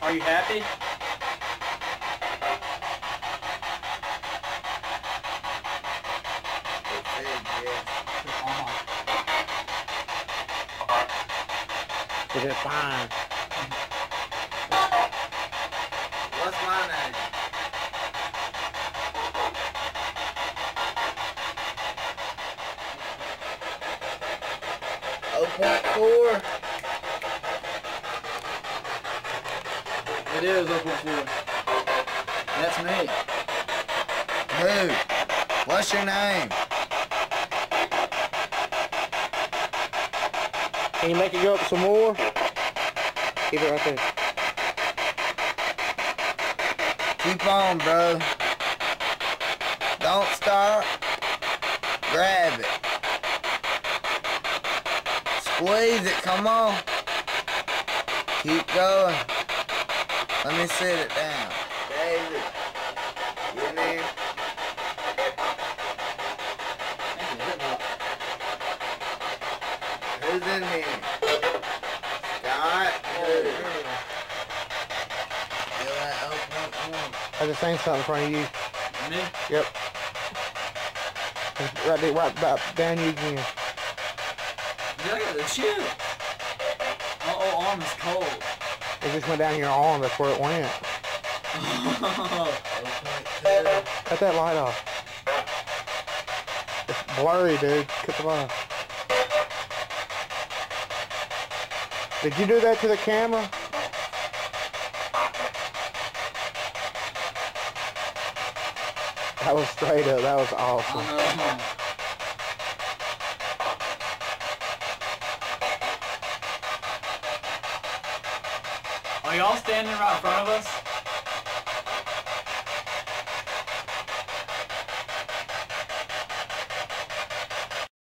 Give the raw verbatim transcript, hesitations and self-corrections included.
Are you happy? Is it fine? What's my name? oh point four. It is oh point four. That's me. Who? What's your name? Can you make it go up some more? Keep it right there. Keep on, bro. Don't stop. Grab it. Squeeze it, come on. Keep going. Let me sit it down. David, get in there. Who's in here? Scott? Who? Feel that open up. I just saying something in front of you. Me? Yep. Right there, right about down you again. Dude, I got the chill. My old arm is cold. It just went down your arm, that's where it went. Cut that light off. It's blurry, dude. Cut the light off. Did you do that to the camera? That was straight up. That was awesome. Uh, Are y'all standing right in front of us?